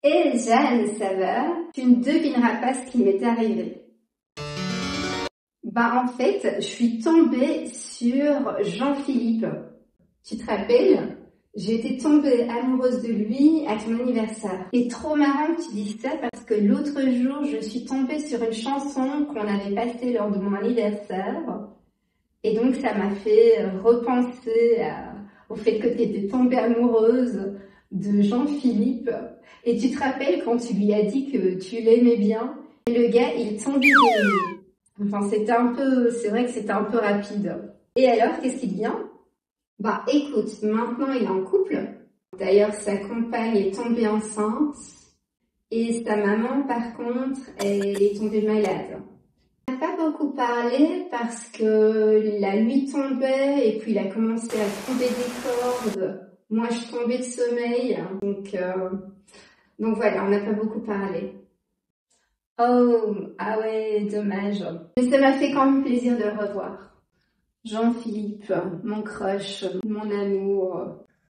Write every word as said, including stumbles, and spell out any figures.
Et Jeanne, ça va? Tu ne devineras pas ce qui m'est arrivé. Bah en fait, je suis tombée sur Jean-Philippe. Tu te rappelles? J'ai été tombée amoureuse de lui à ton anniversaire. C'est trop marrant que tu dises ça parce que l'autre jour, je suis tombée sur une chanson qu'on avait passée lors de mon anniversaire. Et donc ça m'a fait repenser à, au fait que tu étais tombée amoureuse de Jean-Philippe. Et tu te rappelles quand tu lui as dit que tu l'aimais bien? Et le gars, il tombait des nues. Enfin, c'était un peu, c'est vrai que c'était un peu rapide. Et alors, qu'est-ce qu'il devient? Bah écoute, maintenant il est en couple. D'ailleurs, sa compagne est tombée enceinte. Et sa maman, par contre, elle est tombée malade. On n'a pas beaucoup parlé parce que la nuit tombait et puis il a commencé à trouver des cordes. Moi, je tombais de sommeil. Donc, euh, donc voilà, on n'a pas beaucoup parlé. Oh, ah ouais, dommage. Mais ça m'a fait quand même plaisir de le revoir. Jean-Philippe, mon crush, mon amour.